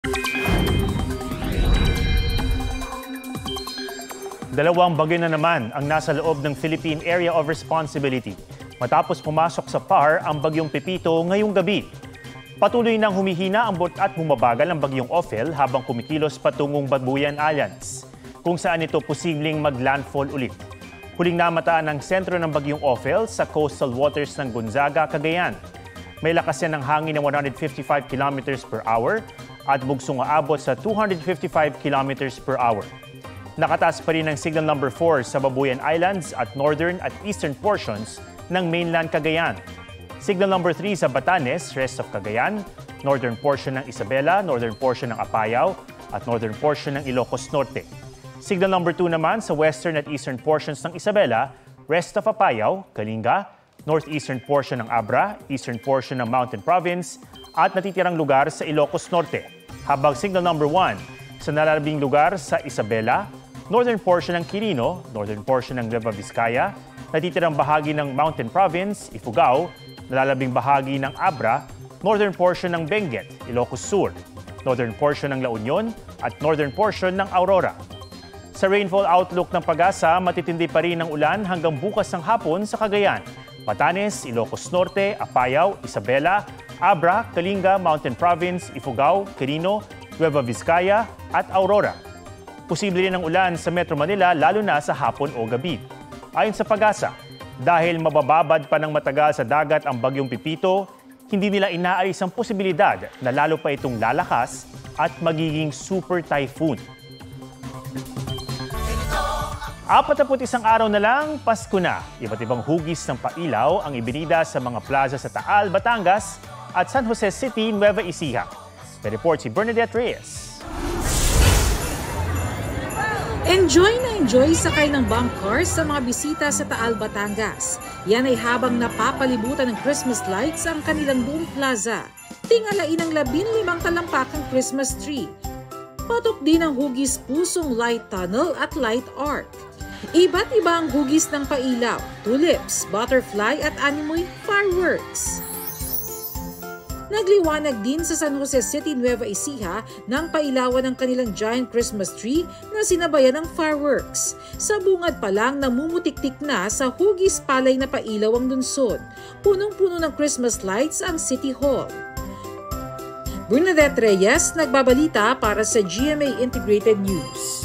Dalawang bagyo na naman ang nasa loob ng Philippine Area of Responsibility matapos pumasok sa PAR ang bagyong Pepito ngayong gabi. Patuloy nang humihina ang at bumabagal ang bagyong Ophel habang kumikilos patungong Babuyan Islands, kung saan ito posibleng mag-landfall ulit. Huling namataan ang sentro ng bagyong Ophel sa coastal waters ng Gonzaga, Cagayan. May lakas yan ng hangin na 155 km per hour at bugsong aabot sa 255 km per hour. Nakataas pa rin ang signal number 4 sa Babuyan Islands at northern at eastern portions ng mainland Cagayan. Signal number 3 sa Batanes, rest of Cagayan, northern portion ng Isabela, northern portion ng Apayao, at northern portion ng Ilocos Norte. Signal number 2 naman sa western at eastern portions ng Isabela, rest of Apayao, Kalinga, northeastern portion ng Abra, eastern portion ng Mountain Province, at natitirang lugar sa Ilocos Norte. Habang signal number 1 sa nalalabing lugar sa Isabela, northern portion ng Quirino, northern portion ng Nueva Vizcaya, natitirang bahagi ng Mountain Province, Ifugao, nalalabing bahagi ng Abra, northern portion ng Benguet, Ilocos Sur, northern portion ng La Union, at northern portion ng Aurora. Sa rainfall outlook ng Pag-asa, matitindi pa rin ang ulan hanggang bukas ng hapon sa Cagayan, Batanes, Ilocos Norte, Apayao, Isabela, Abra, Kalinga, Mountain Province, Ifugao, Quirino, Nueva Vizcaya, at Aurora. Posible rin ang ulan sa Metro Manila lalo na sa hapon o gabi. Ayon sa Pag-asa, dahil mabababad pa ng matagal sa dagat ang bagyong Pepito, hindi nila inaalis ang posibilidad na lalo pa itong lalakas at magiging super typhoon. 41 araw na lang, Pasko na. Iba't ibang hugis ng pailaw ang ibinida sa mga plaza sa Taal, Batangas at San Jose City, Nueva Ecija. May report si Bernadette Reyes. Enjoy sakay ng bank cars sa mga bisita sa Taal, Batangas. Yan ay habang napapalibutan ng Christmas lights ang kanilang buong plaza. Tingalain ang 15 talampakang Christmas tree. Patok din ang hugis pusong light tunnel at light arc. Iba't iba ang hugis ng pailaw, tulips, butterfly at animoy fireworks. Nagliwanag din sa San Jose City, Nueva Ecija ng pailawan ng kanilang giant Christmas tree na sinabayan ng fireworks. Sa bungad pa lang namumutiktik na sa hugis palay na pailaw ang lungsod. Punong-puno ng Christmas lights ang City Hall. Bernadette Reyes, nagbabalita para sa GMA Integrated News.